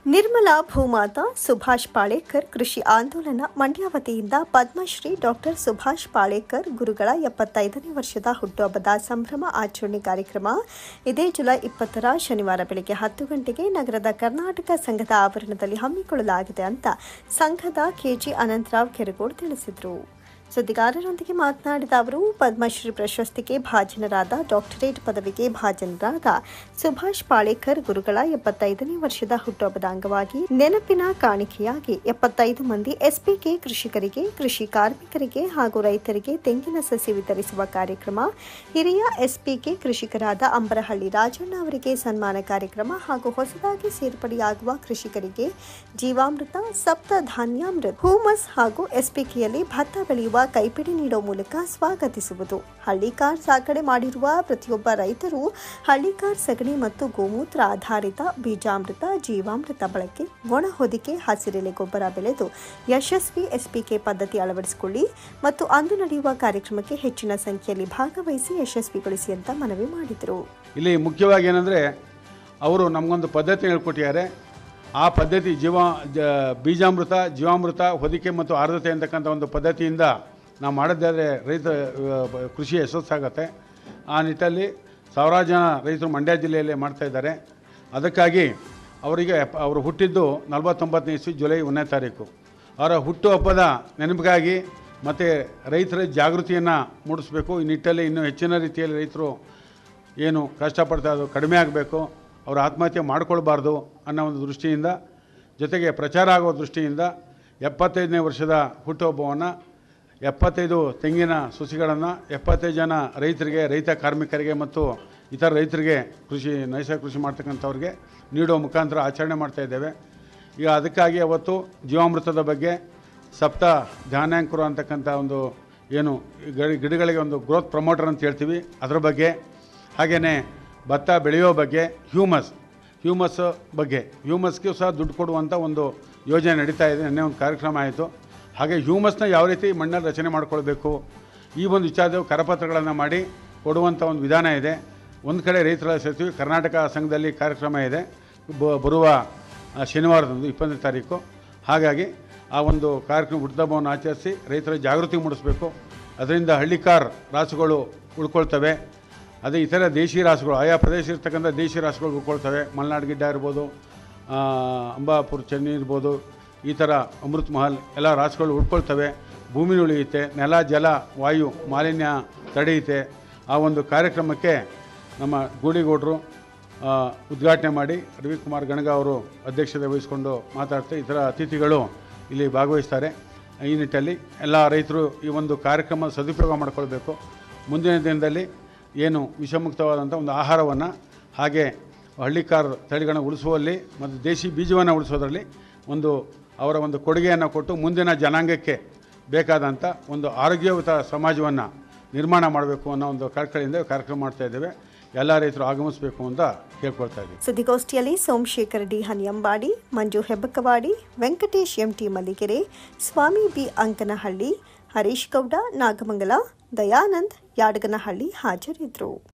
ನಿರ್ಮಲಾ ಭೂಮಾತಾ ಸುಭಾಷ್ ಪಾಳೇಕರ್ ಕೃಷಿ ಆಂದೋಲನ ಮಂಡ್ಯ ವತಿಯಿಂದ ಪದ್ಮಶ್ರೀ ಡಾಕ್ಟರ್ ಸುಭಾಷ್ ಪಾಳೇಕರ್ ಗುರುಗಳ 75ನೇ ವರ್ಷದ ಹುಟ್ಟುಹಬ್ಬದ ಸಂಭ್ರಮ ಆಚರಣೆ ಕಾರ್ಯಕ್ರಮ ಇದೇ ಜುಲೈ 20ರ ಶನಿವಾರ ಬೆಳಗ್ಗೆ 10 ಗಂಟೆಗೆ ನಗರದ ಕರ್ನಾಟಕ ಸಂಘದ ಆವರಣದಲ್ಲಿ ಹಮ್ಮಿಕೊಳ್ಳಲಾಗಿದೆ ಅಂತ ಸಂಘದ ಕೆಜಿ ಅನಂತರಾವ್ ಕೆರಗೋಡು ತಿಳಿಸಿದರು. ಸುದ್ದಿಗಾರರೊಂದಿಗೆ ಮಾತನಾಡಿದ ಅವರು, ಪದ್ಮಶ್ರೀ ಪ್ರಶಸ್ತಿಗೆ ಭಾಜನರಾದ, ಡಾಕ್ಟರೇಟ್ ಪದವಿಗೆ ಭಾಜನರಾದ ಸುಭಾಷ್ ಪಾಳೇಕರ್ ಗುರುಗಳ 75ನೇ ವರ್ಷದ ಹುಟ್ಟುಹಬ್ಬದ ಅಂಗವಾಗಿ ನೆನಪಿನ ಕಾಣಿಕೆಯಾಗಿ 75 ಮಂದಿ ಎಸ್ಪಿಕೆ ಕೃಷಿಕರಿಗೆ, ಕೃಷಿ ಕಾರ್ಮಿಕರಿಗೆ ಹಾಗೂ ರೈತರಿಗೆ ತೆಂಗಿನ ಸಸಿ ವಿತರಿಸುವ ಕಾರ್ಯಕ್ರಮ, ಹಿರಿಯ ಎಸ್ಪಿಕೆ ಕೃಷಿಕರಾದ ಅಂಬರಹಳ್ಳಿ ರಾಜಣ್ಣ ಅವರಿಗೆ ಸನ್ಮಾನ ಕಾರ್ಯಕ್ರಮ ಹಾಗೂ ಹೊಸದಾಗಿ ಸೇರ್ಪಡೆಯಾಗುವ ಕೃಷಿಕರಿಗೆ ಜೀವಾಮೃತ, ಸಪ್ತಧಾನ್ಯಾಮೃತ, ಹೂಮಸ್ ಹಾಗೂ ಎಸ್ಪಿಕೆಯಲ್ಲಿ ಭತ್ತ ಬೆಳೆಯುವ ಕೈಪಿಡಿ ನೀಡುವ ಮೂಲಕ ಸ್ವಾಗತಿಸುವುದು. ಹಳ್ಳಿಕಾರ್ ಸಾಕಣೆ ಮಾಡಿರುವ ಪ್ರತಿಯೊಬ್ಬ ರೈತರು ಹಳ್ಳಿಕಾರ್ ಸಗಣಿ ಮತ್ತು ಗೋಮೂತ್ರ ಆಧಾರಿತ ಬೀಜಾಮೃತ, ಜೀವಾಮೃತ ಬಳಕೆ, ಒಣ ಹೊದಿಕೆ, ಹಸಿರೆಲೆ ಗೊಬ್ಬರ ಬೆಳೆದು ಯಶಸ್ವಿ ಎಸ್ಪಿಕೆ ಪದ್ಧತಿ ಅಳವಡಿಸಿಕೊಳ್ಳಿ ಮತ್ತು ಅಂದು ನಡೆಯುವ ಕಾರ್ಯಕ್ರಮಕ್ಕೆ ಹೆಚ್ಚಿನ ಸಂಖ್ಯೆಯಲ್ಲಿ ಭಾಗವಹಿಸಿ ಯಶಸ್ವಿಗೊಳಿಸಿ ಅಂತ ಮನವಿ ಮಾಡಿದರು. ಇಲ್ಲಿ ಮುಖ್ಯವಾಗಿ ಏನಂದರೆ, ಅವರು ನಮಗೊಂದು ಪದ್ಧತಿ ಹೇಳ್ಕೊಟ್ಟಿದ್ದಾರೆ. ಆ ಪದ್ಧತಿ ಬೀಜಾಮೃತ, ಜೀವಾಮೃತ, ಹೊದಿಕೆ ಮತ್ತು ಆರ್ದ್ರತೆ ಅಂತಕ್ಕಂಥ ಒಂದು ಪದ್ಧತಿಯಿಂದ ನಾವು ಮಾಡಿದ್ದಾದರೆ ರೈತ ಕೃಷಿ ಯಶಸ್ಸಾಗತ್ತೆ. ಆ ನಿಟ್ಟಲ್ಲಿ ಸಾವಿರಾರು ಜನ ರೈತರು ಮಂಡ್ಯ ಜಿಲ್ಲೆಯಲ್ಲೇ ಮಾಡ್ತಾಯಿದ್ದಾರೆ. ಅದಕ್ಕಾಗಿ ಅವರು ಹುಟ್ಟಿದ್ದು 49ನೇ ಇಸ್ವಿ ಜುಲೈ 1ನೇ ತಾರೀಕು. ಅವರ ಹುಟ್ಟುಹಬ್ಬದ ನೆನಪಿಗಾಗಿ ಮತ್ತು ರೈತರ ಜಾಗೃತಿಯನ್ನು ಮೂಡಿಸಬೇಕು. ಈ ನಿಟ್ಟಲ್ಲಿ ಇನ್ನೂ ಹೆಚ್ಚಿನ ರೀತಿಯಲ್ಲಿ ರೈತರು ಏನು ಕಷ್ಟಪಡ್ತಾ ಅದು ಕಡಿಮೆ ಆಗಬೇಕು, ಅವರು ಆತ್ಮಹತ್ಯೆ ಮಾಡಿಕೊಳ್ಬಾರ್ದು ಅನ್ನೋ ಒಂದು ದೃಷ್ಟಿಯಿಂದ, ಜೊತೆಗೆ ಪ್ರಚಾರ ಆಗೋ ದೃಷ್ಟಿಯಿಂದ 75ನೇ ವರ್ಷದ ಹುಟ್ಟುಹಬ್ಬವನ್ನು 75 ತೆಂಗಿನ ಸುಸಿಗಳನ್ನು 75 ಜನ ರೈತರಿಗೆ, ರೈತ ಕಾರ್ಮಿಕರಿಗೆ ಮತ್ತು ಇತರ ರೈತರಿಗೆ, ನೈಸರ್ಗಿಕ ಕೃಷಿ ಮಾಡ್ತಕ್ಕಂಥವ್ರಿಗೆ ನೀಡುವ ಮುಖಾಂತರ ಆಚರಣೆ ಮಾಡ್ತಾಯಿದ್ದೇವೆ. ಈಗ ಅದಕ್ಕಾಗಿ ಅವತ್ತು ಜೀವಾಮೃತದ ಬಗ್ಗೆ, ಸಪ್ತ ಧಾನ್ಯಾಂಕುರ ಅಂತಕ್ಕಂಥ ಒಂದು ಏನು ಗಿಡಗಳಿಗೆ ಒಂದು ಗ್ರೋತ್ ಪ್ರಮೋಟರ್ ಅಂತ ಹೇಳ್ತೀವಿ, ಅದರ ಬಗ್ಗೆ, ಹಾಗೆಯೇ ಭತ್ತ ಬೆಳೆಯೋ ಬಗ್ಗೆ, ಹ್ಯೂಮಸ್ ಬಗ್ಗೆ, ಹ್ಯೂಮಸ್ಗೂ ಸಹ ದುಡ್ಡು ಕೊಡುವಂಥ ಒಂದು ಯೋಜನೆ ನಡೀತಾ ಇದೆ. ನಿನ್ನೆ ಒಂದು ಕಾರ್ಯಕ್ರಮ ಆಯಿತು. ಹಾಗೆ ಹ್ಯೂಮಸ್ನ ಯಾವ ರೀತಿ ಮಣ್ಣಲ್ಲಿ ರಚನೆ ಮಾಡಿಕೊಳ್ಬೇಕು, ಈ ಒಂದು ವಿಚಾರದ ಕರಪತ್ರಗಳನ್ನು ಮಾಡಿ ಕೊಡುವಂಥ ಒಂದು ವಿಧಾನ ಇದೆ. ಒಂದು ಕಡೆ ರೈತರ ಸೇರ್ತೀವಿ, ಕರ್ನಾಟಕ ಸಂಘದಲ್ಲಿ ಕಾರ್ಯಕ್ರಮ ಇದೆ ಬರುವ ಶನಿವಾರದಂದು 20ನೇ ತಾರೀಕು. ಹಾಗಾಗಿ ಆ ಒಂದು ಕಾರ್ಯಕ್ರಮ ಹುಟ್ಟುಹಬ್ಬವನ್ನು ಆಚರಿಸಿ ರೈತರ ಜಾಗೃತಿ ಮೂಡಿಸಬೇಕು. ಅದರಿಂದ ಹಳ್ಳಿಕಾರ್ ರಾಸುಗಳು ಉಳ್ಕೊಳ್ತವೆ. ಅದೇ ಇತರ ದೇಶಿ ರಾಸುಗಳು, ಆಯಾ ಪ್ರದೇಶ ಇರ್ತಕ್ಕಂಥ ದೇಶಿ ರಾಸುಗಳು ಉಳ್ಕೊಳ್ತವೆ. ಮಲೆನಾಡು ಗಿಡ್ಡ ಇರ್ಬೋದು, ಅಂಬಾಪುರ ಚೆನ್ನಿ ಇರ್ಬೋದು, ಈ ಥರ ಅಮೃತ್ ಮಹಲ್ ಎಲ್ಲ ರಾಸುಗಳು ಉಳ್ಕೊಳ್ತವೆ. ಭೂಮಿ ಉಳಿಯುತ್ತೆ, ನೆಲ, ಜಲ, ವಾಯು ಮಾಲಿನ್ಯ ತಡೆಯುತ್ತೆ. ಆ ಒಂದು ಕಾರ್ಯಕ್ರಮಕ್ಕೆ ನಮ್ಮ ಗೂಳಿಗೌಡರು ಉದ್ಘಾಟನೆ ಮಾಡಿ ರವಿಕುಮಾರ್ ಗಣಗ ಅವರು ಅಧ್ಯಕ್ಷತೆ ವಹಿಸಿಕೊಂಡು ಮಾತಾಡ್ತಾರೆ. ಇತರ ಅತಿಥಿಗಳು ಇಲ್ಲಿ ಭಾಗವಹಿಸ್ತಾರೆ. ಈ ನಿಟ್ಟಲ್ಲಿ ಎಲ್ಲ ರೈತರು ಈ ಒಂದು ಕಾರ್ಯಕ್ರಮ ಸದುಪಯೋಗ ಮಾಡಿಕೊಳ್ಬೇಕು. ಮುಂದಿನ ದಿನದಲ್ಲಿ ಏನು ವಿಷಮುಕ್ತವಾದಂಥ ಒಂದು ಆಹಾರವನ್ನು, ಹಾಗೆ ಹಳ್ಳಿಕಾರ್ ತಳಿಗಳನ್ನು ಉಳಿಸುವಲ್ಲಿ ಮತ್ತು ದೇಶಿ ಬೀಜವನ್ನು ಉಳಿಸೋದ್ರಲ್ಲಿ ಅವರ ಒಂದು ಕೊಡುಗೆಯನ್ನು ಕೊಟ್ಟು ಮುಂದಿನ ಜನಾಂಗಕ್ಕೆ ಬೇಕಾದಂಥ ಒಂದು ಆರೋಗ್ಯಯುತ ಸಮಾಜವನ್ನು ನಿರ್ಮಾಣ ಮಾಡಬೇಕು ಅನ್ನೋ ಒಂದು ಕಳಕಳಿಯಿಂದ ಕಾರ್ಯಕ್ರಮ ಮಾಡ್ತಾ ಇದ್ದೇವೆ. ಎಲ್ಲ ರೈತರು ಆಗಮಿಸಬೇಕು ಅಂತ ಕೇಳ್ಕೊಳ್ತಾ ಇದ್ದೀವಿ. ಸುದ್ದಿಗೋಷ್ಠಿಯಲ್ಲಿ Somashekar D Haniyambadi, Manju Hebbakavadi, Venkatesh M T Malligere, Swamy B Ankanahalli, Harish Gowda, Nagamangala, Dayanand Yadaganahalli ಹಾಜರಿದ್ದರು.